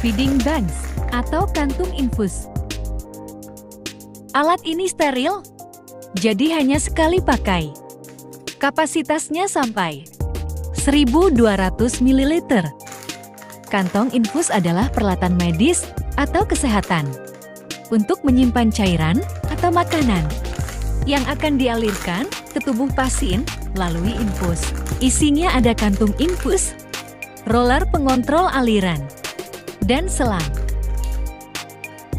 feeding bags, atau kantung infus. Alat ini steril, jadi hanya sekali pakai. Kapasitasnya sampai 1.200 ml. Kantong infus adalah peralatan medis atau kesehatan untuk menyimpan cairan atau makanan yang akan dialirkan ke tubuh pasien melalui infus. Isinya ada kantung infus, roller pengontrol aliran, dan selang.